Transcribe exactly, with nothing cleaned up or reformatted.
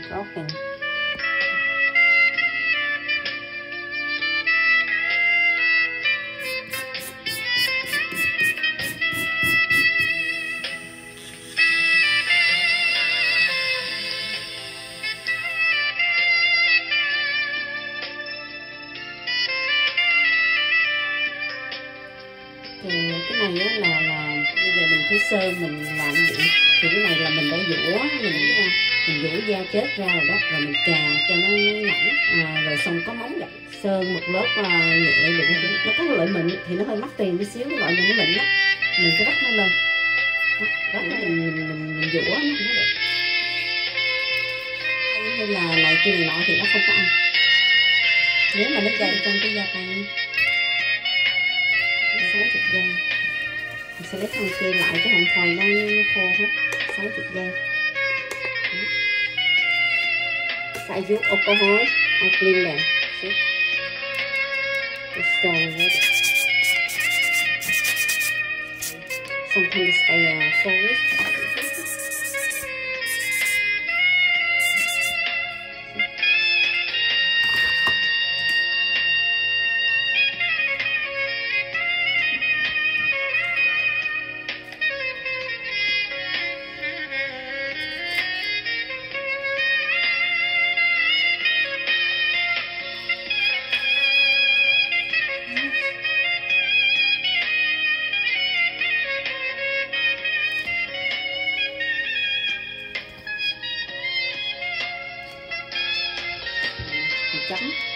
broken. Thì cái này á là là bây giờ mình thấy sơn mình làm gì thì cái này là mình đã giũa mình mình giũa da chết ra rồi đó, rồi mình chà cho nó nhẵn, à, rồi xong có móng gạch sơn một lớp uh, nhẹ được. Nó có loại mịn thì nó hơi mắc tiền một xíu, cái loại này nó mịn đó mình phải rắc nó lên, rắc nó mình mình mình, mình giũa nó không có được. Hay là lại kia này nọ thì nó không có ăn nếu mà nó dày trong cái da tay. Sáu mươi giây mình sẽ lấy thằng kia lại chứ không thôi nó, nó khô hết. Sáu mươi giây phải use alcohol and clean them. It's so ready. Sometimes they are four weeks. Chấm